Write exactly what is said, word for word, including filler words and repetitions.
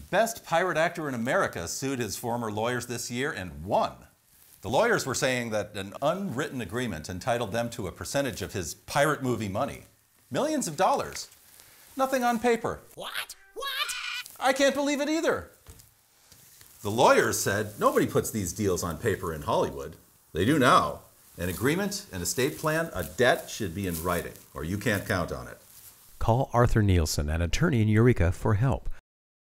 best pirate actor in America sued his former lawyers this year and won. The lawyers were saying that an unwritten agreement entitled them to a percentage of his pirate movie money. Millions of dollars. Nothing on paper. What? What? I can't believe it either. The lawyers said nobody puts these deals on paper in Hollywood. They do now. An agreement, an estate plan, a debt should be in writing, or you can't count on it. Call Arthur Nielsen, an attorney in Eureka, for help.